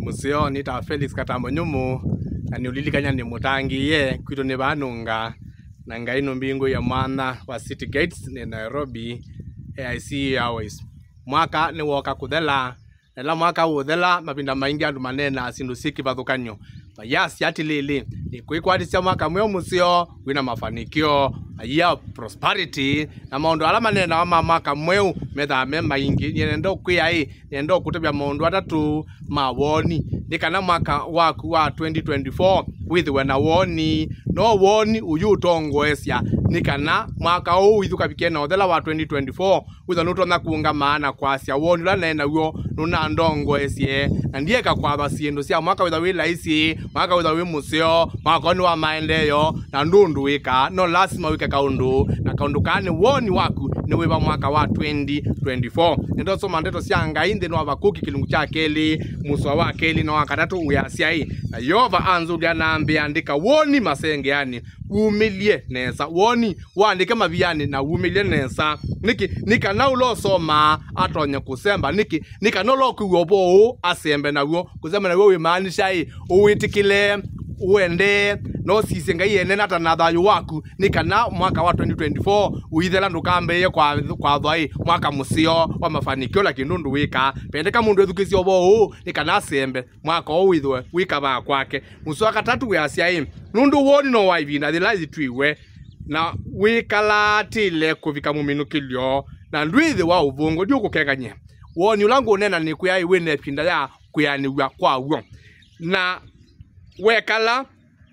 museo nita Felix Katambo nyumu na niulilikanya ni mutangiye kwito ne banunga na ngaino mbingu ya mwana wa City Gates ni Nairobi AIC Airways mwaka ni woka kuthela na mwaka uthela mabinda maingi andu manena sindu siki bathukanyo yasi ati lili ni kwikwadisia mwaka mwe museo wina mafanikio ya prosperity na maundu ala manena wa mwaka mweu methame maingi nyendo kwiyai nyendo kutebya maundu atatu mawoni nikana mwaka waku wa 2024 with na woni no woni uyu tongwesya nikana mwaka huu withuka bikena othela wa 2024 with no na kuunga maana kwasya woni la nena uyo nuna ndongwesye na ndiye kakwaba siendo cia mwaka witha wi laisi mwaka witha wi museo mwaka ni wa maendeleo na ndundu wika no lazima wike kaundu na kaundu kane woni waku ni wiba mwaka wa 2024 ndo soma ndeto cia ngai nthi no abakuki kilungu cha keli muswa wa keli no wakatatu uyasiai na yova anzulia nambe andika woni masengeani umilie nesa woni waandike mabiani na umilie nesa nika na ulo soma atonya kusemba nika no lo kuwobo asembe na wo kusema na we maanisha uwitikile uende no sisi ngai ene na tanathayo waku nikana mwaka wa 2024 uithela ndukambe kwa thai mwaka musio wa mafanikio lakini ndundu wika pendeka mundu ethukisi obo nikana sembe mwaka o withwe wika ba kwake muso akatatu ya cia nundu woni no waivina thilaithi twiwe na wikala tile kuvika muminukilio na ndwithi wa uvungu ndio kukenganye woni ulangu nena ni kuyai wene pinda ya kuyaniwa kwawo na wekala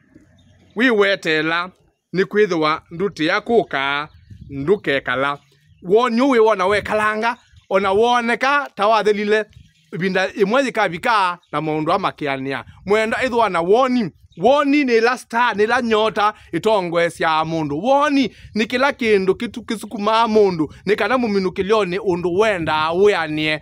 wiwetela ni kwithwa nduti yakuka ndukekala woni uwe wona wekalanga ona woneka tawathelile binda imwe kabika na maundu amakiania mwenda ithwa na woni ni la star ni la nyota itongwesya mundu woni ni kila kindu kisukuma mundu ni kana muminukilioni undu wenda uyanie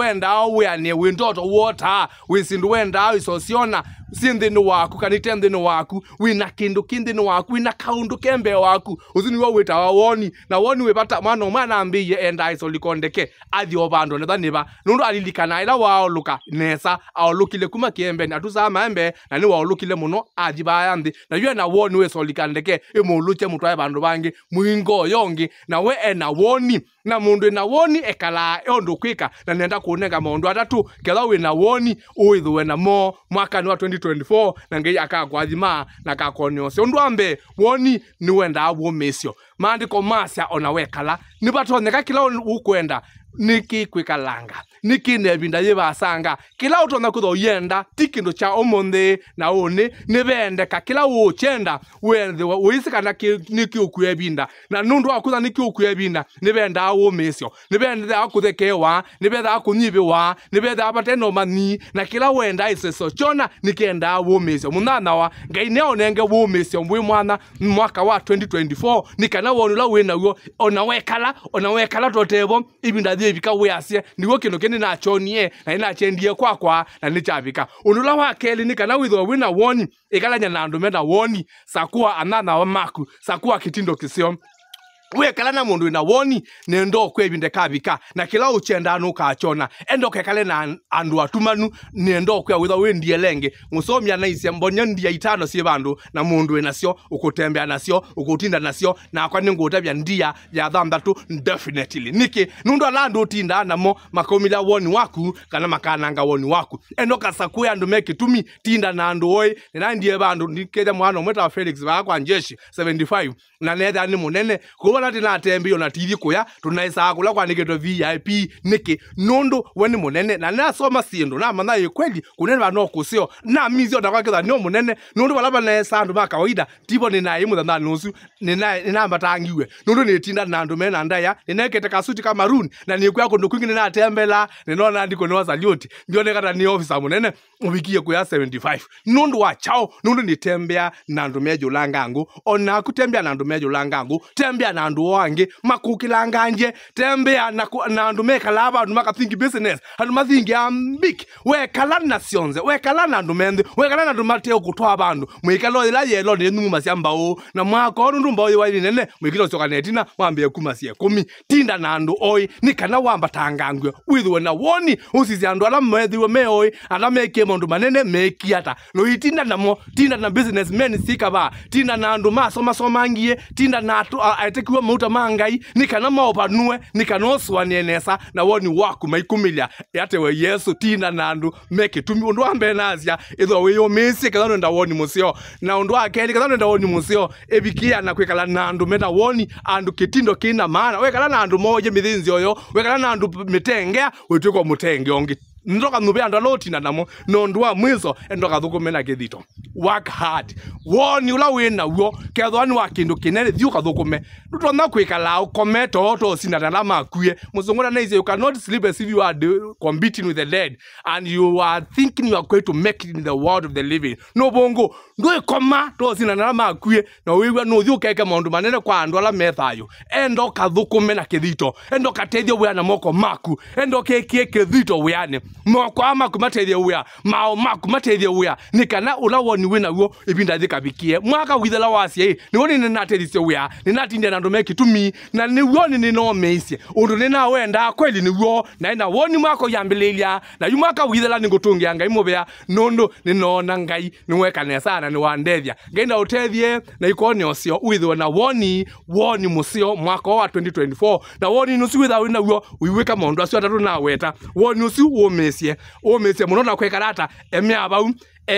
windoto wota wisindu wenda isosiona sindini waku kanitendini waku wina kindu kindini waku wina kaundu kembe waku uzini wa wita wa woni na woni webata mwana ambiye enda isolikondeke athi obando nethaniba nundu alilikana ila waoluka nesa aolukile kuma kiembe na tusama embe na ni waolukile muno ajibaya ndi na yue na woni we solikandeke imuluche mutwae bandu bangi muingo yongi na we ena woni na mundu na woni ekala ondo kwika na nenda kuoneka maundu atatu kela we na woni uithwe na mo mwaka ni wa 2024 na ngai akakwathima na kakonyose undu ambe woni ni wenda womesio maandiko masya ona wekala ni batoneka kila ukwenda niki kwikalanga niki nebinda yebasanga kila utona kutho yenda tikindo cha omonde na one nebendeka kila uchenda wende uisikana niki ukuyebinda na nundu akutha niki ukuyebinda nebenda womesio nebenda akuthekewa nebenda akunyibiwa nebenda abateno mani na kila wenda iseso chona nikenda womesio munana wa ngai ne onenge womesio mbwe mwana mwaka wa 2024 nikana wonula wena wo ona wekala totebo ibinda thibika weasie nigo kino kene na chonie na ina chendie kwakwa na nichabika unula wa keli nikana withwa wina woni ikalanya na andu menda woni sakua anana wa maku sakua kitindo kisio wekala na mundu ina woni nendo kwebinde kabika na kila uchenda nuka chona endo kekale na andu atumanu nendo kwa witha wendie lenge musomya na ise mbonya ndia itano sie bandu na mundu enasio ukutembea nasio ukutinda nasio na kwa ningo utabya ndia ya thambatu definitely niki nundu alandu utinda namo makomila woni waku kana makananga woni waku endo kasakuya andu meki tumi tinda na andu oi na ndie bandu nikeja mwana mweta Felix ba kwa njeshi 75 na netha ni munene kuba tina tembi ona TV kuya tunaisa kula kwa niketo VIP niki nundu weni munene na nasoma sindu na mana yekweli kunene bano kusio na mizio ndakwa kitha no munene nundu balaba na sandu ba kawaida tipo ni na imu thana nusu nina mbatangiwe nundu ni tinda na ndu mena ndaya ninekete kasuti kama maroon na nikwa kundu kwingine na tembela ninona ndiko ni wasalioti ndione kata ni officer munene ubikie kuya 75 nundu wa chao nundu ni tembea na ndu mejo langangu ona kutembea na ndu mejo langangu tembea na andu wangi makukilanganje tembea na andu mekalaba andu makathingi business andu mathingi ambik we kala na cionze we kala na andu mende we kala na andu mateo kutwa bandu mwikalo ila yelo ni numa cia mbao na mwako ndu mbao wa nene mwikilo coka netina wambie kuma cia 10 tinda na andu oi ni kana wamba tangangwe withwe na woni usizi andu ala methiwe meoi ala meke mundu manene mekiata no itinda namo tinda na businessmen sikaba tinda na andu masoma ngie tinda na atekiwa mauta mangai ni kana maopanue ni kana oswanie nesa na woni waku maikumilia yate we Yesu tinda na andu meke tumi undu ambe nazia itho we yo mesi kana nda woni musio na undu akeli kana nda woni musio ebikia na kwekala na andu mena woni andu kitindo kina maana we kala na andu moje mithinzi oyo we kala na andu mitengea wetiko mutenge ongi ndoka nube ando loti na namo nondwa mwizo endoka thukumena kithito work hard woni ula wina wo kethwani wa kindu kinene thiuka thukume ndutona kwikala ukometo to sinana na makue muzungura na you cannot sleep as if you are competing with the dead and you are thinking you are going to make it in the world of the living no bongo ndo koma to sinana na makue na wiwa no thiukeke maundu manene kwa andu ala methayo endoka thukume na kithito endoka tethio we na moko maku endoka kithito we ane moko amaku matethia uya mao maku matethia uya nikana ula woni wina wo ibinda thikabikie mwaka withela wasie ni woni ni natethia uya ni natindia na ndomeki tumi na ni woni ni no meise undu ni na wenda kweli ni wo na ina woni mwako yambililia na yumaka withela ni ngutungia ngai mubea nondo ni nona ngai ni wekane sana ni wandethia ngenda utethie na ikoni ocio withwe na woni musio mwaka wa 2024 na woni nusu witha wina wo wiweka maundu acio atatu na weta woni ucio omesie muno na kwekarata emeabau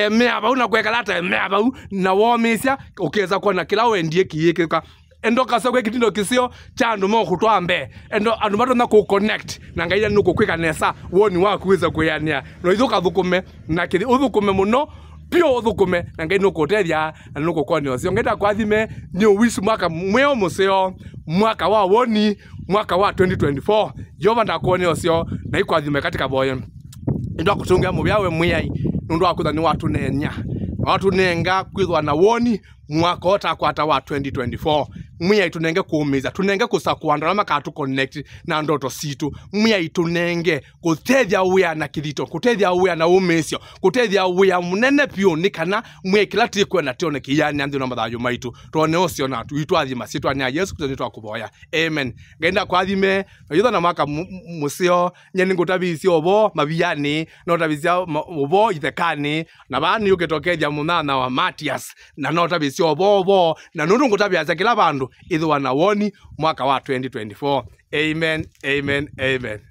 na kwekarata emeabau na womesia ukeza kuona kila wendie kiyekeka endoka sakwe kitindo kisio chandu mo kutwambe endo andu mato na ku connect na ngaida nuko kwika nesa woni wakuweza kuyania no ithuka thukume na kithi uthukume muno pio uthukume na ngaida nuko tethia na nuko kwani ocio ngaida kwathime ni wish mwaka mweo museo mwaka wa woni mwaka wa 2024 yova ndakuone ocio na ikwathime katika boyo ndo kutungia mubyawe mwiyai nundu akutha ni watu nenya watu nenga kwithwa na woni mwaka otakwata wa 2024 mwiyai tunenge kuumiza tunenge kusakwanda na makatu connect na ndoto situ mwiyai tunenge kutethia uya na kithito kutethia uya na umesio kutethia uya munene pio nikana mwiyai kila tikwe na tione kiyani anthi no mathayo maitu tuone ocio na tuitwathi masitu ani Yesu Kristo nitwakuboya amen ngenda kwathime yitha na maka musio nyeni ngutabicio obo mabiyani no tabisia obo ithekani na bani ukitokethia munana wa Matias na no tabisia obo na nundu ngutabia kila bandu ithwa na woni mwaka wa 2024 amen amen amen.